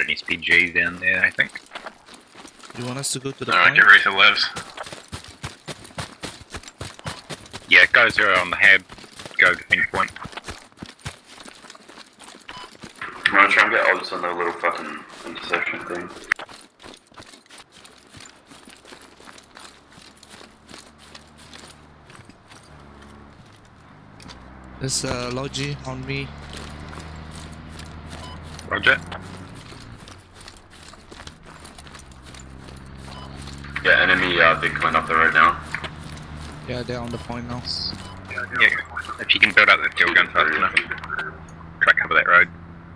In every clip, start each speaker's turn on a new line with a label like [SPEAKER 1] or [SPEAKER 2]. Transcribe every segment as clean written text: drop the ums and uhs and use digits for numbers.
[SPEAKER 1] SPG down there, I think.
[SPEAKER 2] You want us to go to the
[SPEAKER 3] Alright,
[SPEAKER 2] point?
[SPEAKER 3] get ready for lives.
[SPEAKER 1] Yeah, guys who are on the hab, go to the point.
[SPEAKER 3] I'm gonna try and get odds on the little fucking intersection thing.
[SPEAKER 2] There's a Logi on me.
[SPEAKER 1] Roger.
[SPEAKER 3] Yeah, enemy big coming up the road now.
[SPEAKER 2] Yeah, they're on the point now.
[SPEAKER 1] Yeah, if you can build up the field gun fast enough, try to cover that road.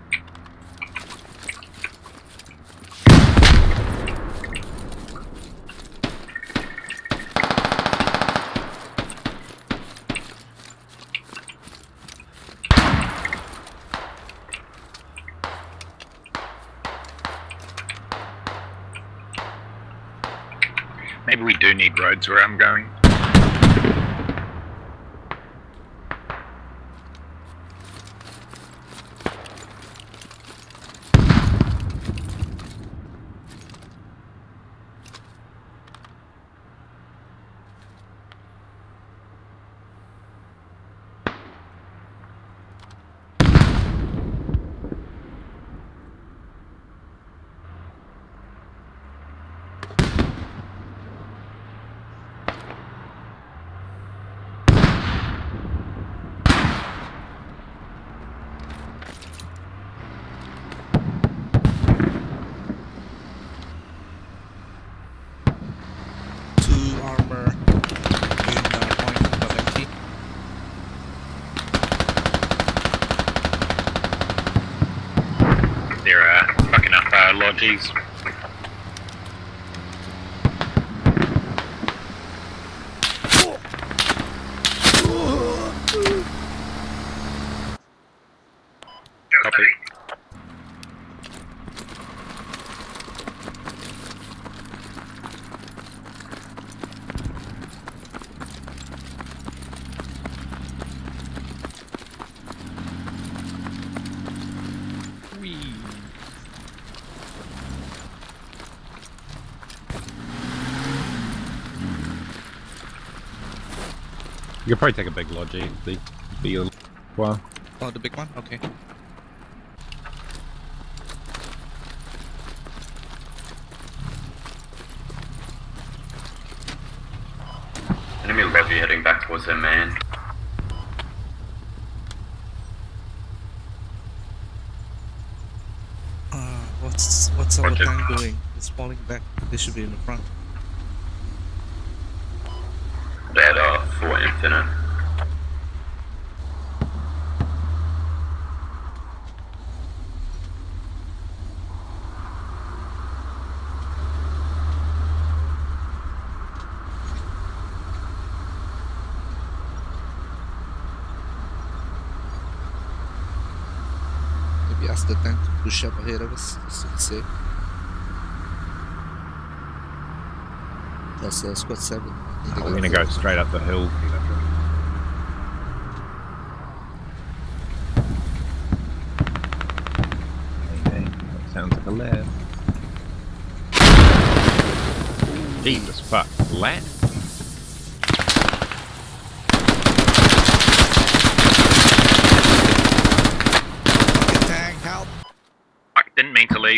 [SPEAKER 1] Maybe we do need roads where I'm going.
[SPEAKER 2] Armor in point above empty.
[SPEAKER 1] There are fucking up lodges. Copy.
[SPEAKER 4] You could probably take a big logi, the one.
[SPEAKER 2] Oh, the big one? Okay.
[SPEAKER 3] Enemy lobby heading back towards their man.
[SPEAKER 2] What's our
[SPEAKER 3] Roger.
[SPEAKER 2] tank doing? It's falling back. They should be in the front.
[SPEAKER 3] They had Fort Infinite.
[SPEAKER 2] Maybe ask the tank to push up ahead of us just to be safe. That's squad 7.
[SPEAKER 4] We're gonna go straight up the hill. Okay, that sounds like a left. Jesus fuck, left?
[SPEAKER 2] Fucking tank, help!
[SPEAKER 1] I didn't mean to leave.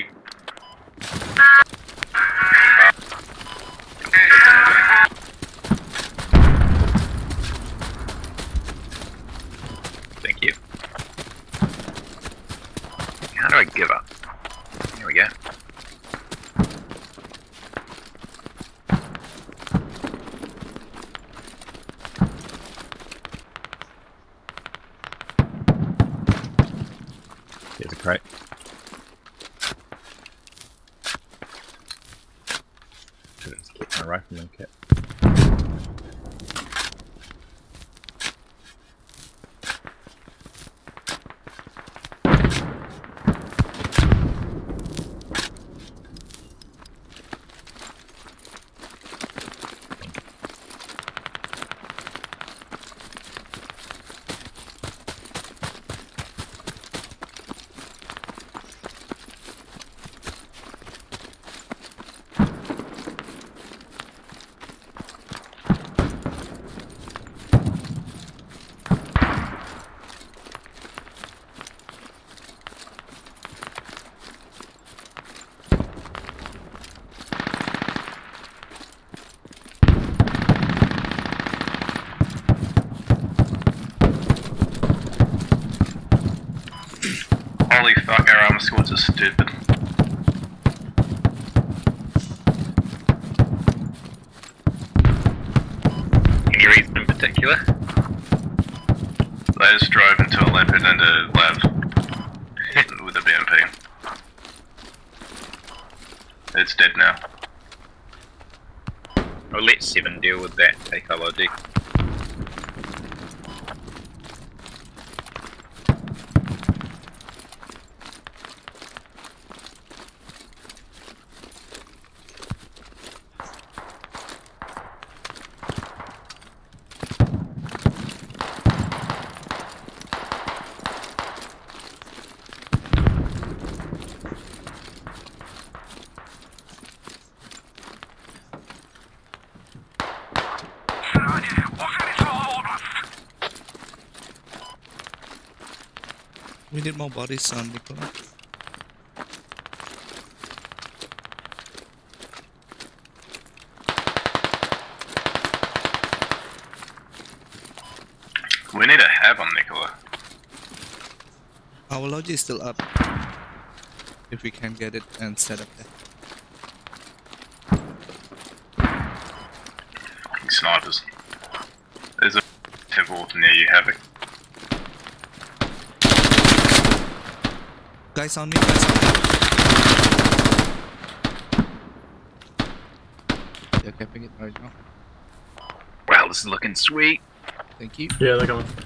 [SPEAKER 1] Thank you. How do I give up? Here we go.
[SPEAKER 4] Here's a crate. Should have kept my rifleman kit.
[SPEAKER 1] Our armor squads are stupid. Any reason in particular? They just drove into a leopard and a lab with a BMP. It's dead now. I'll let 7 deal with that, take our logic.
[SPEAKER 2] We need more bodies on Nicola.
[SPEAKER 1] We need a have on Nicola.
[SPEAKER 2] Our lodge is still up. If we can get it and set up there.
[SPEAKER 1] Fucking snipers. There's a temple near you, Havoc.
[SPEAKER 2] Guys on me, guys on me. They're capping it right now.
[SPEAKER 1] Wow, this is looking sweet.
[SPEAKER 2] Thank you.
[SPEAKER 5] Yeah, they're coming.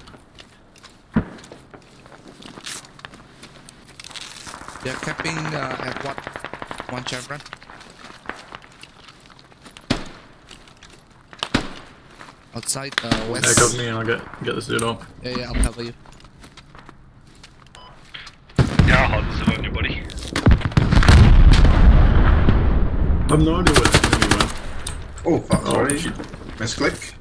[SPEAKER 2] They're capping at what? One chevron. Outside west.
[SPEAKER 5] Yeah, cover me and I'll get this dude up.
[SPEAKER 2] Yeah, I'll cover you.
[SPEAKER 1] Yeah, I'll hold this on your body.
[SPEAKER 5] I have no idea where the enemy went.
[SPEAKER 6] Oh fuck,
[SPEAKER 5] Oh,
[SPEAKER 6] sorry.
[SPEAKER 5] shit.
[SPEAKER 6] Misclick.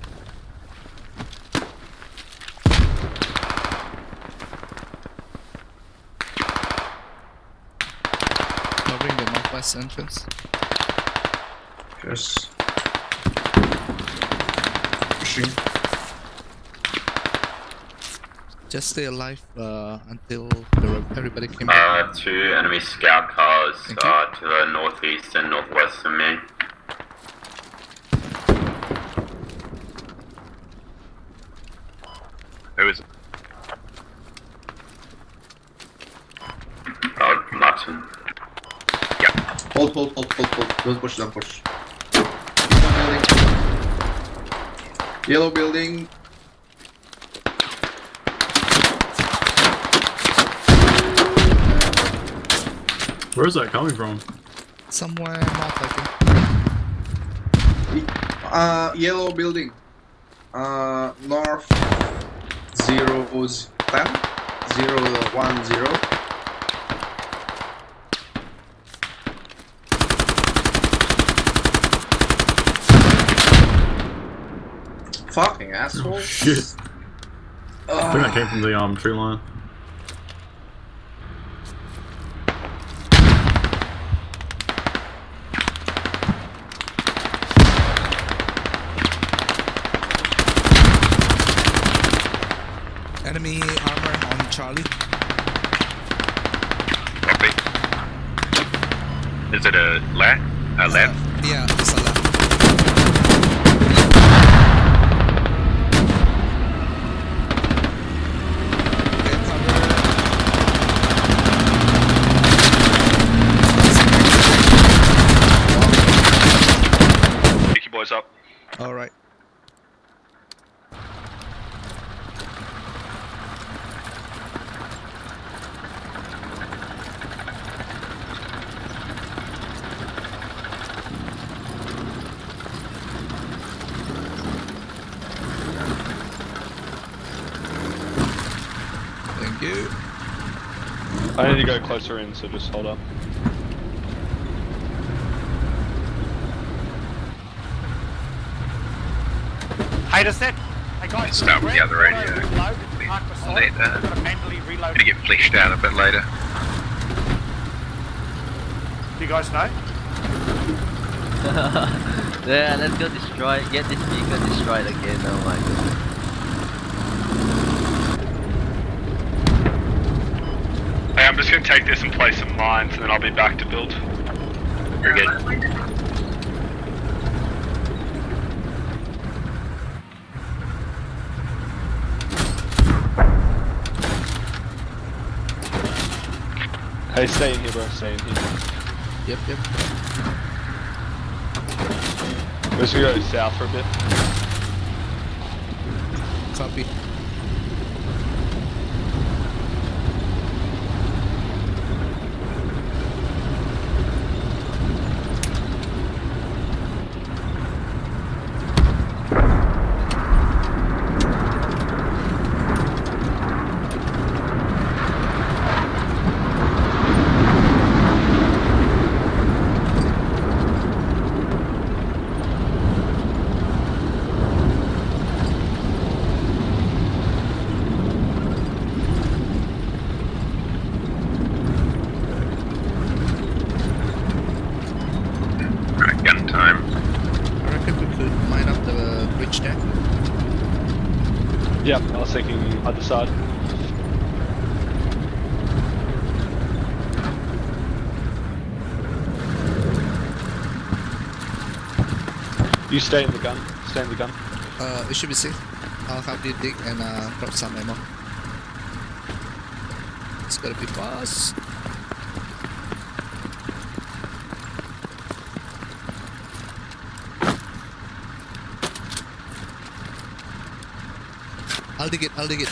[SPEAKER 2] Covering the northwest entrance.
[SPEAKER 6] Yes. Pushing.
[SPEAKER 2] Just stay alive until everybody came back.
[SPEAKER 3] 2 enemy scout cars
[SPEAKER 2] Thank you.
[SPEAKER 3] to the northeast and northwest of me.
[SPEAKER 1] Who is it?
[SPEAKER 3] Oh, Martin.
[SPEAKER 6] Hold. Don't push, don't push. Keep on building. Yellow building.
[SPEAKER 5] Where is that coming from?
[SPEAKER 2] Somewhere north, I think.
[SPEAKER 6] Yellow building. North 010. 010. Fucking asshole.
[SPEAKER 5] Oh, shit. I think that came from the tree line.
[SPEAKER 2] Enemy armor on Charlie.
[SPEAKER 1] Copy. Is it a lab? A lab?
[SPEAKER 2] Yeah, it's a lab. Okay, cover.
[SPEAKER 1] Pick your boys up.
[SPEAKER 2] Alright. Thank you.
[SPEAKER 7] I need to go closer in, so just hold up.
[SPEAKER 8] Hey, does that? Hey guys,
[SPEAKER 1] Start with the other radio.
[SPEAKER 8] Reload, park beside it.
[SPEAKER 1] Let,
[SPEAKER 8] I've got to manually reload.
[SPEAKER 1] Gonna get fleshed out a bit later.
[SPEAKER 8] Do you guys know?
[SPEAKER 9] Yeah, let's go destroy, get this vehicle destroyed again, oh my god.
[SPEAKER 7] Okay, I'm just gonna take this and place some mines, and then I'll be back to build.
[SPEAKER 1] Very good.
[SPEAKER 7] Hey, stay in here, bro. Stay in here.
[SPEAKER 2] Yep.
[SPEAKER 7] We're just gonna go south for a bit.
[SPEAKER 2] Copy.
[SPEAKER 1] Gun time.
[SPEAKER 2] I reckon we could mine up the bridge there.
[SPEAKER 7] Yeah, I was thinking other side. You stay in the gun. Stay in the gun.
[SPEAKER 2] It should be safe. I'll have you dig and drop some ammo. It's gotta be fast. I'll dig it.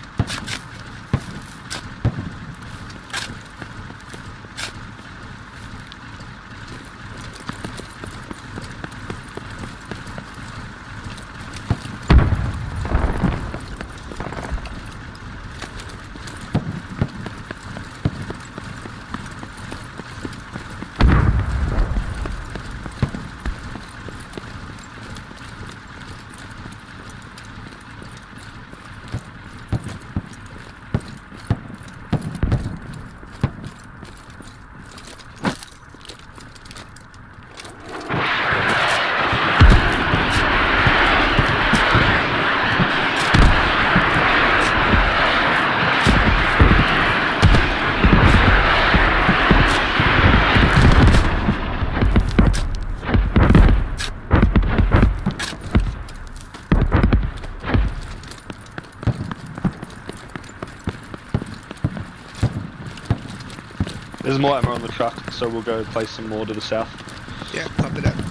[SPEAKER 7] There's more ammo on the truck, so we'll go place some more to the south.
[SPEAKER 2] Yeah, copy that.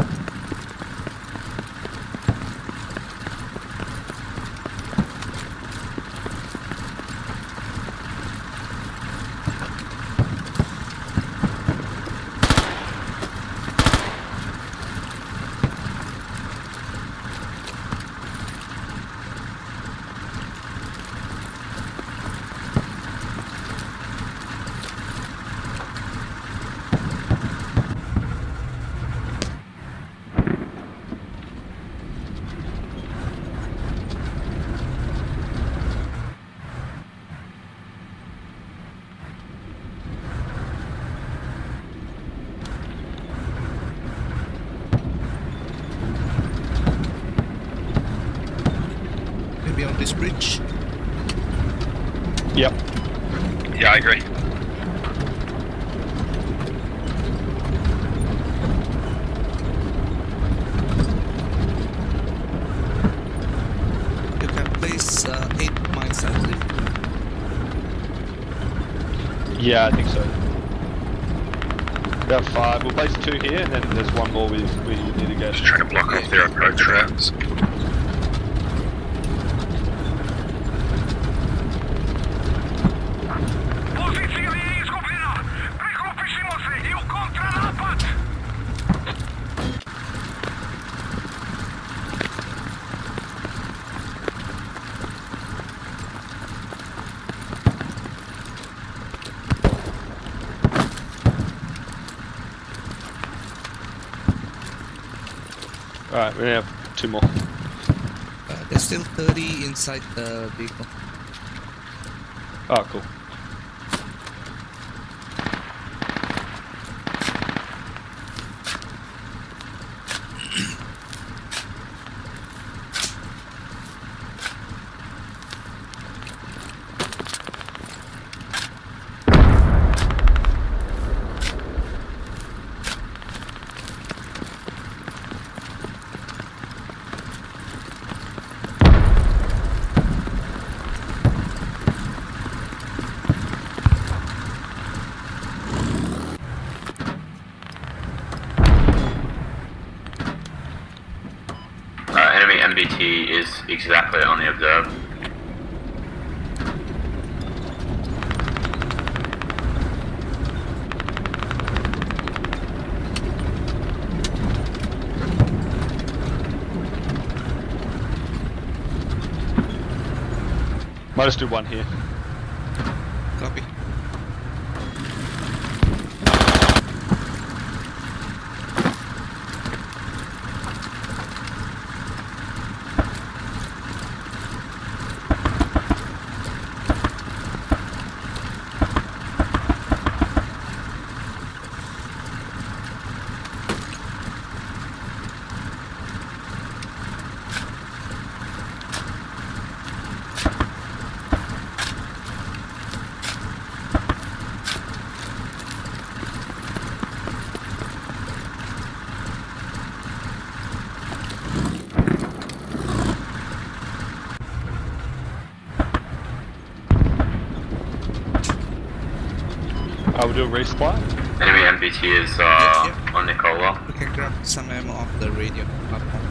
[SPEAKER 2] Maybe on this bridge.
[SPEAKER 7] Yep.
[SPEAKER 1] Yeah, I agree.
[SPEAKER 2] You can place 8 mines, I believe.
[SPEAKER 7] Yeah, I think so. We have 5. We'll place 2 here, and then there's one more we need to go.
[SPEAKER 1] Just trying to block off their approach routes.
[SPEAKER 7] Alright, we have 2 more.
[SPEAKER 2] There's still 30 inside the vehicle.
[SPEAKER 7] Oh, cool.
[SPEAKER 3] MBT is exactly on the observe.
[SPEAKER 7] Might just do one here.
[SPEAKER 2] Copy.
[SPEAKER 7] We'll do a resupply.
[SPEAKER 3] Enemy MBT is
[SPEAKER 2] Yep.
[SPEAKER 3] on Nicola.
[SPEAKER 2] We can grab some ammo off the radio platform.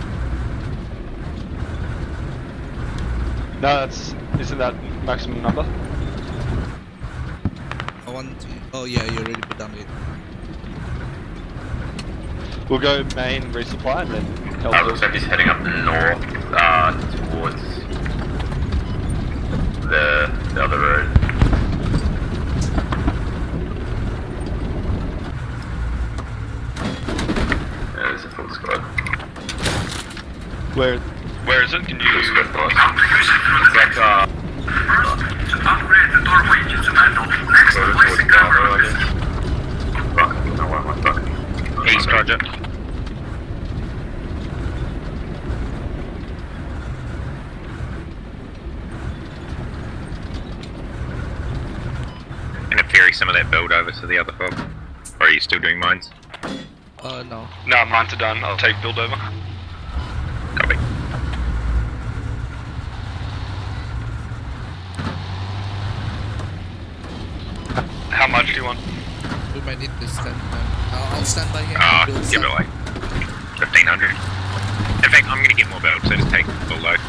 [SPEAKER 7] No, isn't that maximum number?
[SPEAKER 2] I want to, oh yeah, you already put down it.
[SPEAKER 7] We'll go main resupply and then help.
[SPEAKER 3] Looks like he's heading up north towards the other road. There's a full squad.
[SPEAKER 7] Where is it? Can you
[SPEAKER 3] Full squad boss. It's like
[SPEAKER 10] upgrade the doorway to handle. Next, placing camera on this.
[SPEAKER 3] fuck, no, what am I fucking?
[SPEAKER 1] East, roger. Gonna ferry some of that build over to the other fob. Or are you still doing mines?
[SPEAKER 2] No.
[SPEAKER 7] No, mines are done. I'll take build over.
[SPEAKER 1] Copy.
[SPEAKER 7] How much do you want?
[SPEAKER 2] We might need this then. I'll stand by here
[SPEAKER 1] Ah,
[SPEAKER 2] and build
[SPEAKER 1] give it
[SPEAKER 2] some.
[SPEAKER 1] away. 1500. In fact, I'm gonna get more build, so just take full load.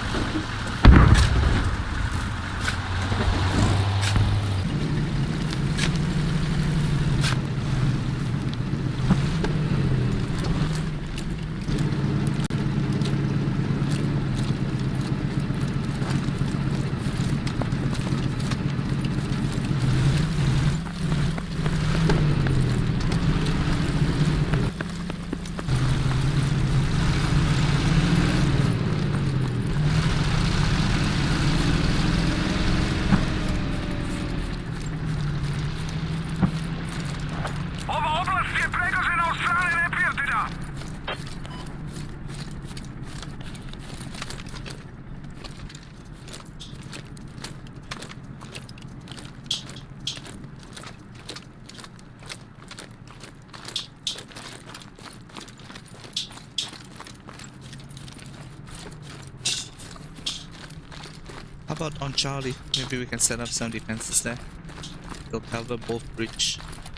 [SPEAKER 2] How about on Charlie? Maybe we can set up some defenses there. They'll cover both bridge.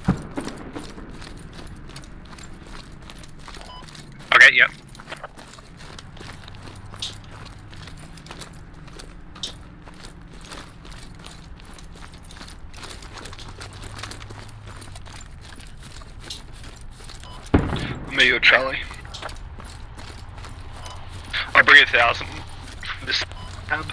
[SPEAKER 1] Okay, yep.
[SPEAKER 7] Me or Charlie? I'll bring 1,000 from this tab.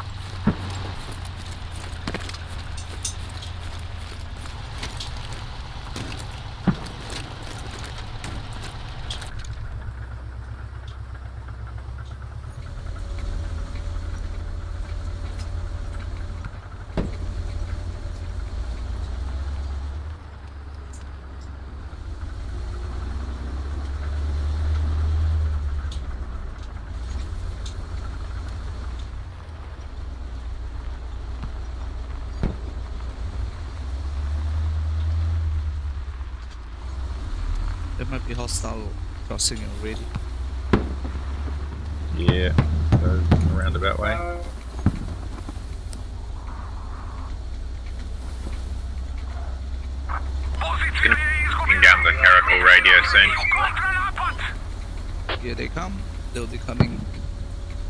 [SPEAKER 2] There might be hostile crossing already.
[SPEAKER 4] Yeah, go a roundabout way.
[SPEAKER 1] Getting down the Caracal radio soon.
[SPEAKER 2] Here they come. They'll be coming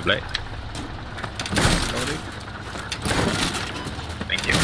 [SPEAKER 4] Play.
[SPEAKER 2] Loading.
[SPEAKER 1] Thank you.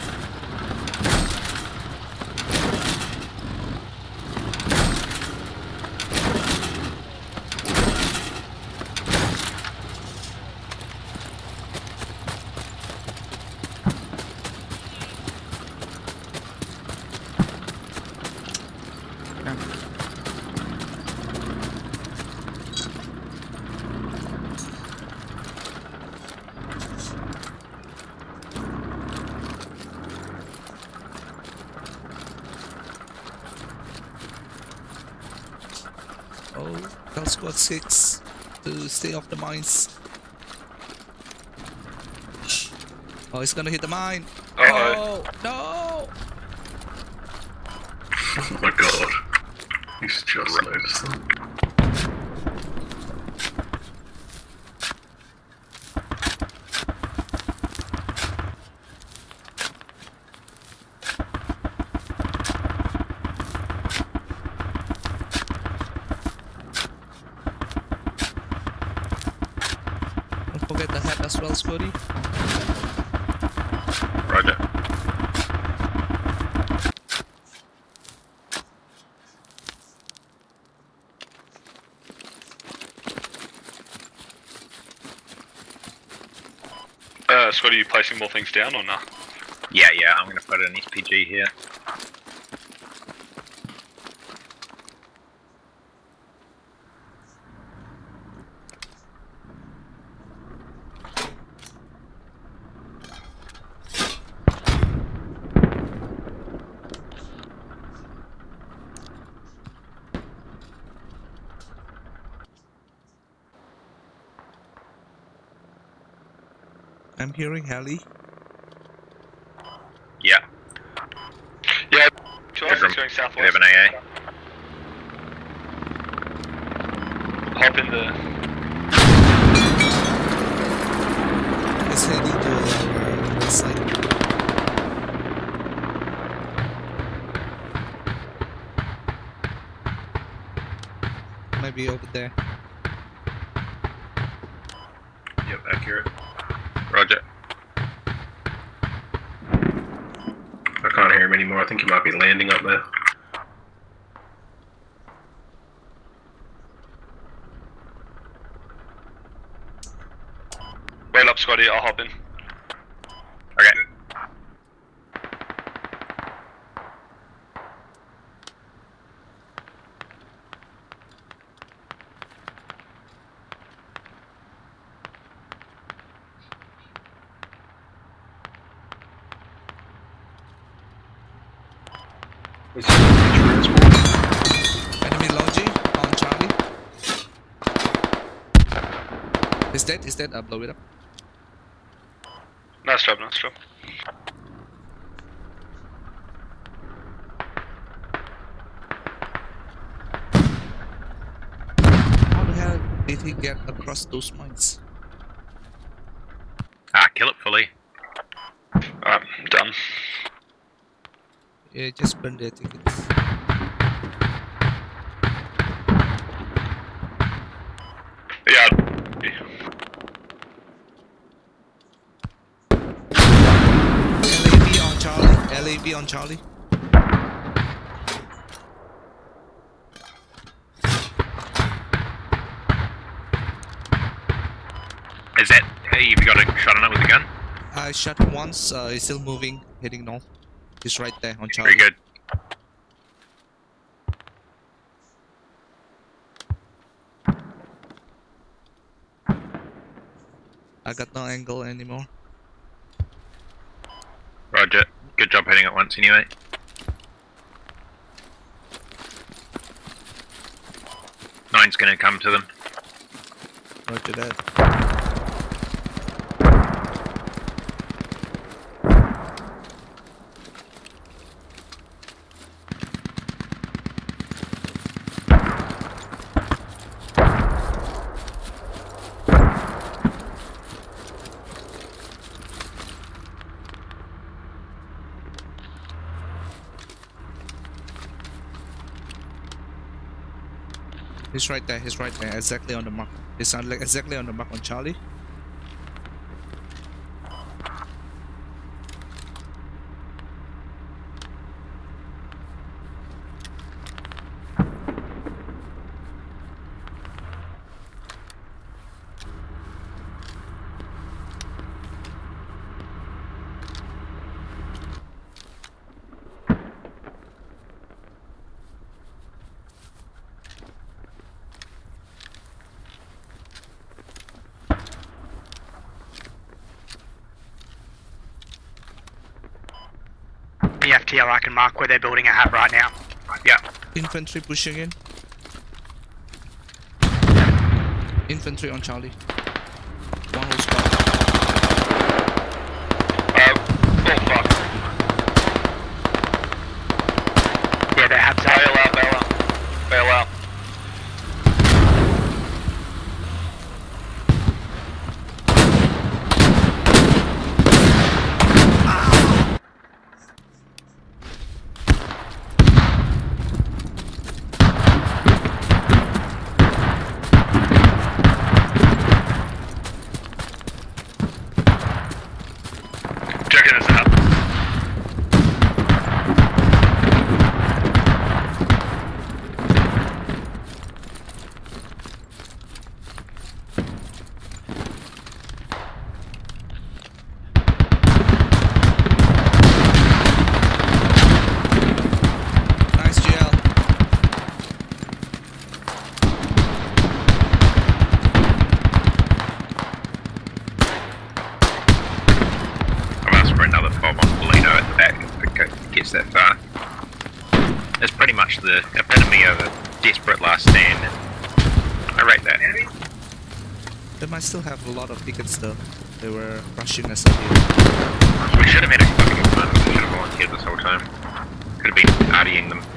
[SPEAKER 2] Oh, tell squad 6 to stay off the mines. Oh, he's gonna hit the mine.
[SPEAKER 7] Uh-oh.
[SPEAKER 2] Oh, no!
[SPEAKER 10] Oh my god. He's just noticed them.
[SPEAKER 2] Don't forget the hat as well, Scotty.
[SPEAKER 1] Roger.
[SPEAKER 7] Scott, are you placing more things down or not?
[SPEAKER 1] Yeah, I'm gonna put an SPG here.
[SPEAKER 2] I'm hearing heli.
[SPEAKER 1] Yeah.
[SPEAKER 7] Yeah, to us,
[SPEAKER 1] Bedroom.
[SPEAKER 7] it's going
[SPEAKER 1] We
[SPEAKER 7] southwest.
[SPEAKER 1] have an AA.
[SPEAKER 7] Hop in the...
[SPEAKER 2] It's heading to the west side. Maybe over there.
[SPEAKER 1] Yep, accurate. Roger.
[SPEAKER 10] I can't hear him anymore. I think he might be landing up there.
[SPEAKER 7] Wait up, Scotty, I'll hop in.
[SPEAKER 1] Okay.
[SPEAKER 2] Enemy Logi on Charlie. Is dead? I'll blow it up.
[SPEAKER 7] Nice job, nice job.
[SPEAKER 2] How the hell did he get across those mines?
[SPEAKER 1] Kill it fully.
[SPEAKER 7] Alright, done.
[SPEAKER 2] Yeah, just burn their tickets.
[SPEAKER 7] Yeah.
[SPEAKER 2] LAV on Charlie. LAV on Charlie.
[SPEAKER 1] Is that... Hey, have you got a shot on it with a gun?
[SPEAKER 2] I shot him once. He's still moving, heading north. He's right there on Charlie.
[SPEAKER 1] Very good.
[SPEAKER 2] I got no angle anymore.
[SPEAKER 1] Roger. Good job hitting it once anyway. Nine's gonna come to them.
[SPEAKER 2] Roger that. He's right there, exactly on the mark. He's like exactly on the mark on Charlie.
[SPEAKER 10] EFTL, I can mark where they're building a hab right now.
[SPEAKER 1] Yeah.
[SPEAKER 2] Infantry pushing in. Infantry on Charlie. One whole squad.
[SPEAKER 1] Oh fuck.
[SPEAKER 10] Yeah, their hab's out.
[SPEAKER 1] Bail out, bail out. Bail out. Checking this out.
[SPEAKER 2] Nice GL.
[SPEAKER 1] I'm asking for another 12 on Polino at the back if it gets that far. It's pretty much the epitome of a desperate last stand, and I rate that.
[SPEAKER 2] They might still have a lot of tickets though. They were rushing us earlier.
[SPEAKER 1] We should have had a fucking fun. We should have volunteered this whole time. Could have been partying them.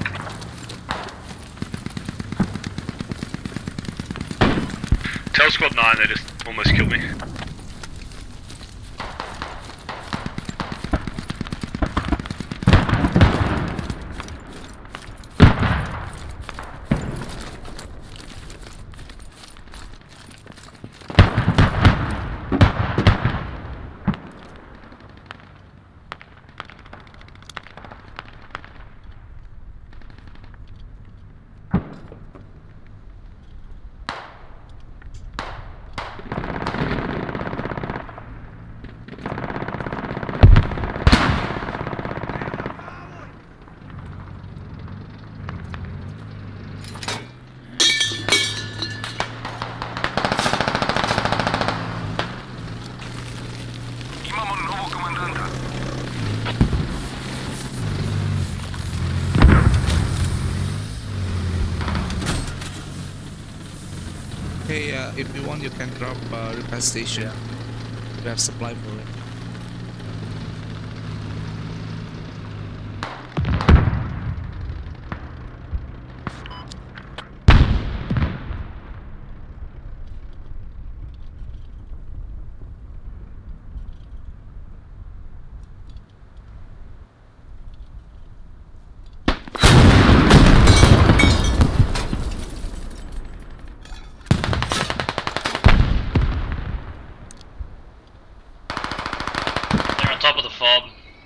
[SPEAKER 7] Tell squad 9 they just almost killed me.
[SPEAKER 2] Hey, if you want, you can drop repair station. We have supply for it.
[SPEAKER 10] They're on top of the fob.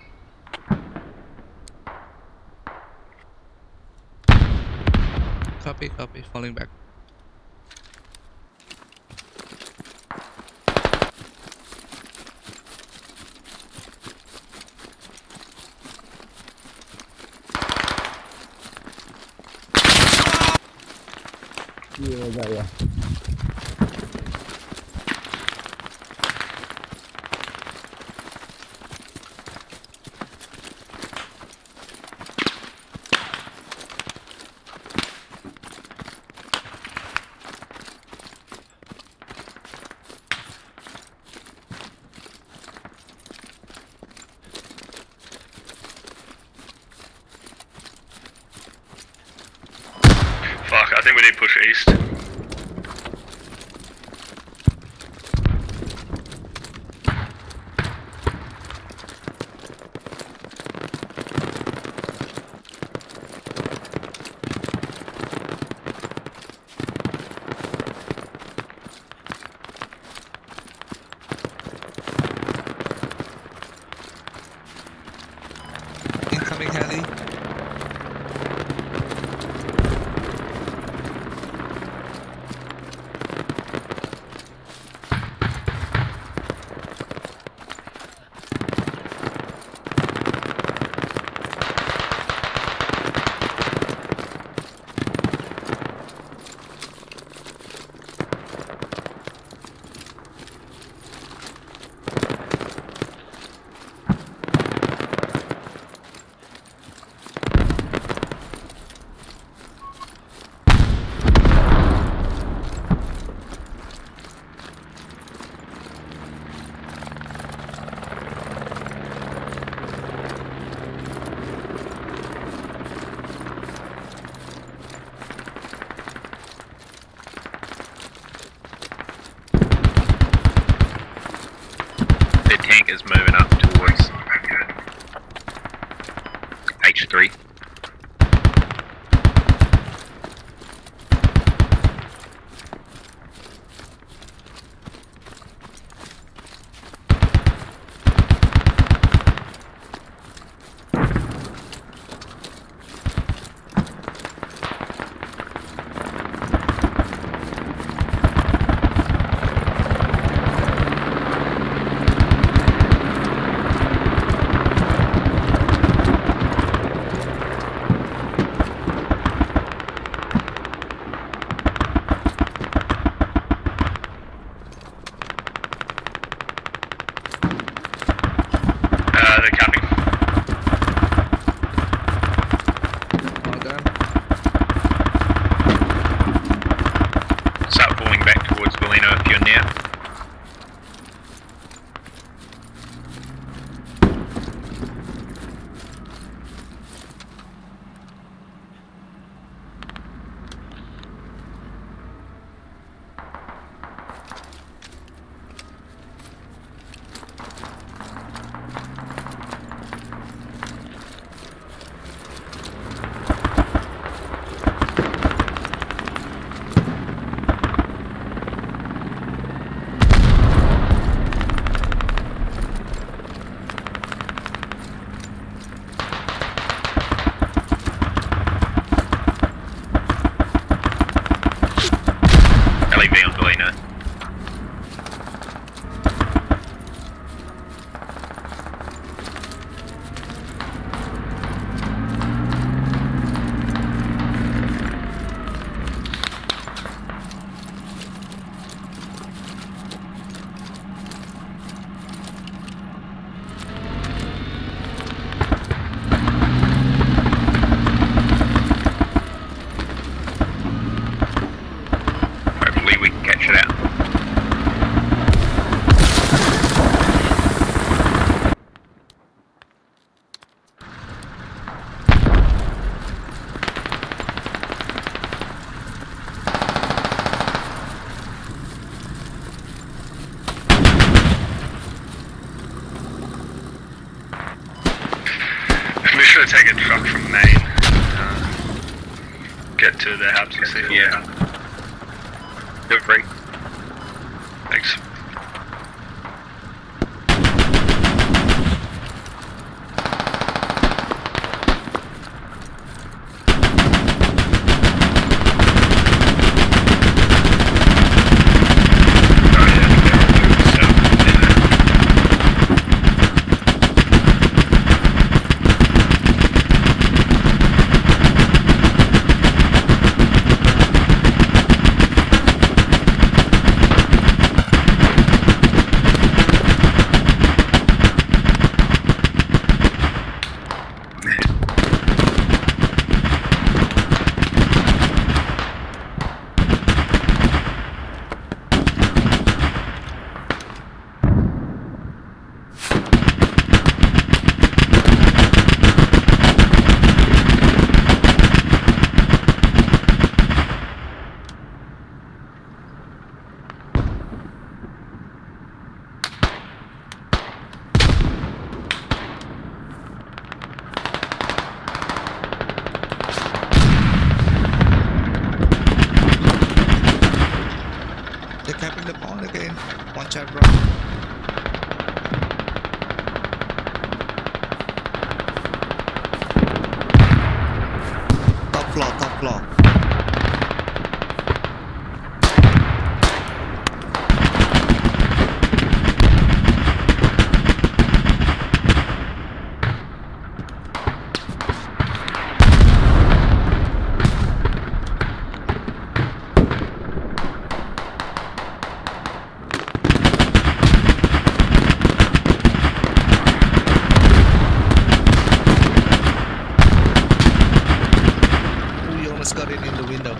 [SPEAKER 2] Copy, falling back.
[SPEAKER 7] Fuck, I think we need to push east.
[SPEAKER 1] Their tank is moving up towards H3. They're coming.
[SPEAKER 2] Well done.
[SPEAKER 1] Start falling back towards Valino if you're near. LEV on Valino. Hopefully we can catch it out.
[SPEAKER 10] We should take a truck from Maine. Get to the hubs and see.
[SPEAKER 1] Yeah. Feel free.
[SPEAKER 10] Thanks.
[SPEAKER 2] They're capping the pond again. Watch out, bro. Top floor, top floor. Ooh, you almost got it in the window.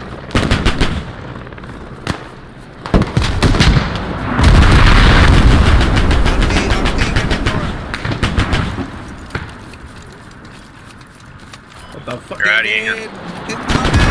[SPEAKER 5] What the fuck?
[SPEAKER 1] You're out of here.
[SPEAKER 2] Incoming!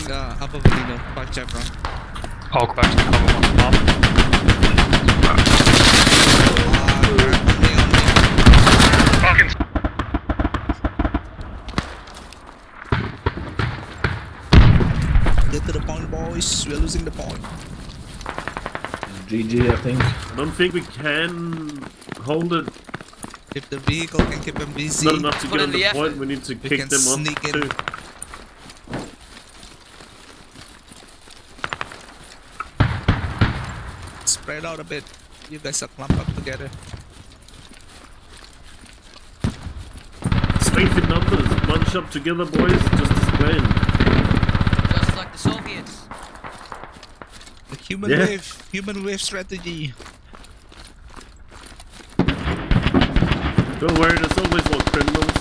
[SPEAKER 2] upper window, 5 chevron.
[SPEAKER 7] I'll go back to the cover one.
[SPEAKER 1] Fucking
[SPEAKER 2] Get to the point, boys. We're losing the point.
[SPEAKER 5] GG, I think. I don't think we can hold it.
[SPEAKER 2] If the vehicle can keep them busy,
[SPEAKER 5] Not enough to get on the point. We need to
[SPEAKER 2] we
[SPEAKER 5] kick
[SPEAKER 2] can
[SPEAKER 5] them
[SPEAKER 2] sneak
[SPEAKER 5] off
[SPEAKER 2] in.
[SPEAKER 5] too.
[SPEAKER 2] Spread out a bit. You guys are clumped up together.
[SPEAKER 5] Strength in numbers. Bunch up together, boys. Just as planned.
[SPEAKER 9] Just like the Soviets.
[SPEAKER 2] The human wave strategy.
[SPEAKER 5] Don't worry, there's always more criminals.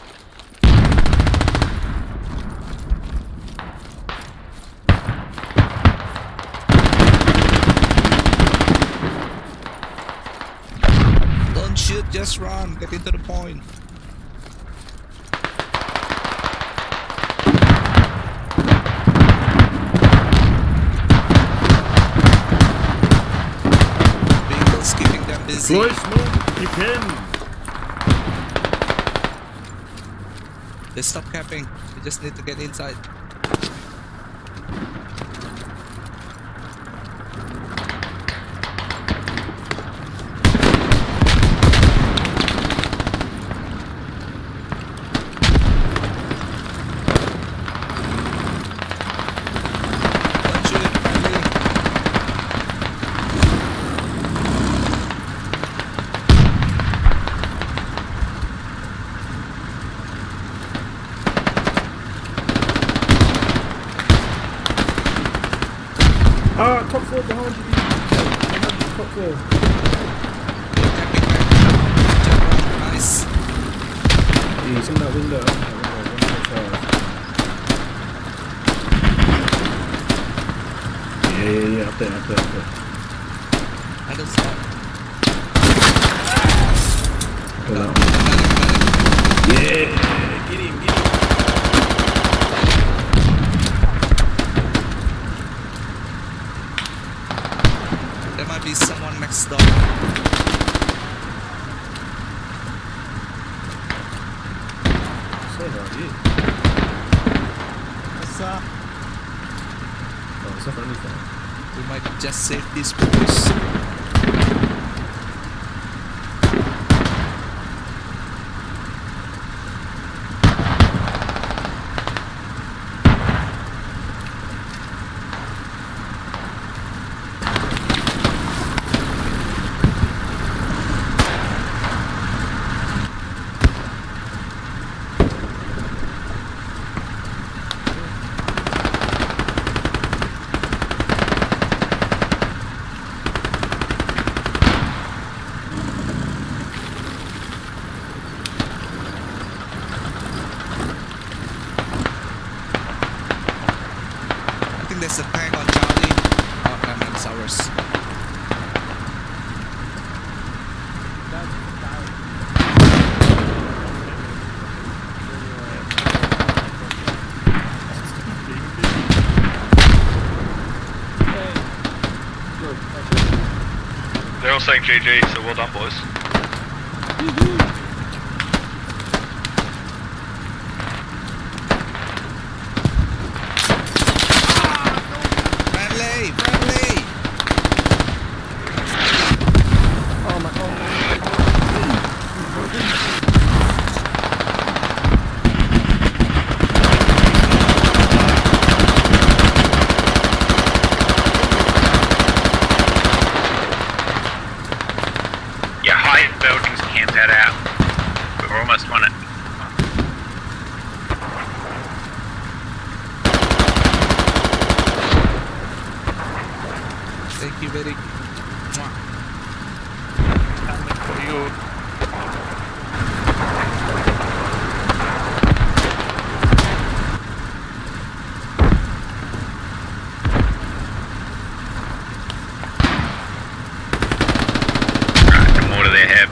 [SPEAKER 2] Don't shoot, just run. Get into the point. Vehicles keeping them busy.
[SPEAKER 5] Deploy smoke, you can.
[SPEAKER 2] They stop capping. We just need to get inside. Don't shoot it, friendly.
[SPEAKER 5] Ah, top floor behind you. Top floor.
[SPEAKER 2] Capping back. Chevron, nice.
[SPEAKER 5] He's in that window. Yeah, up there.
[SPEAKER 2] I don't stop.
[SPEAKER 5] Pull out. Yeah, get him.
[SPEAKER 2] There might be someone next door. What's up?
[SPEAKER 5] Oh, it's not anything.
[SPEAKER 2] We might just save these boys. I think there's a tank on Charlie. Oh, no, man, it's ours.
[SPEAKER 7] They're all saying GG, so well done, boys.
[SPEAKER 2] Friendly!
[SPEAKER 5] Oh my god.
[SPEAKER 1] yeah, high buildings camp that out. We're almost on it.
[SPEAKER 2] Thank you very
[SPEAKER 1] Right, the more they have.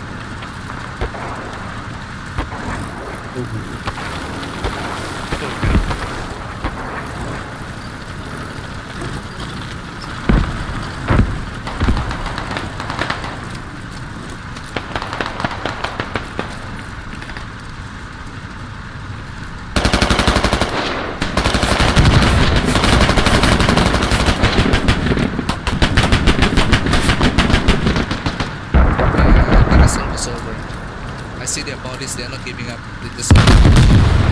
[SPEAKER 2] case they are not giving up. They just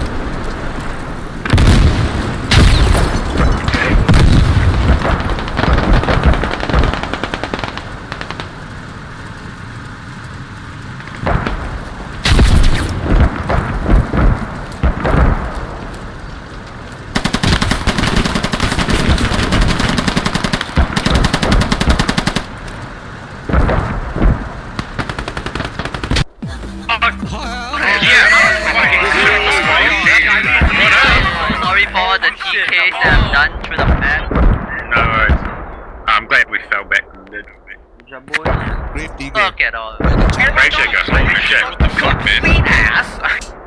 [SPEAKER 9] Sorry for the TKs that I've done through the map.
[SPEAKER 1] No worries. I'm glad we fell back a little bit.
[SPEAKER 2] Grave digger.
[SPEAKER 9] Fuck it all.
[SPEAKER 1] Appreciate it, guys. Appreciate it. What the fuck, man?
[SPEAKER 8] Sweet ass!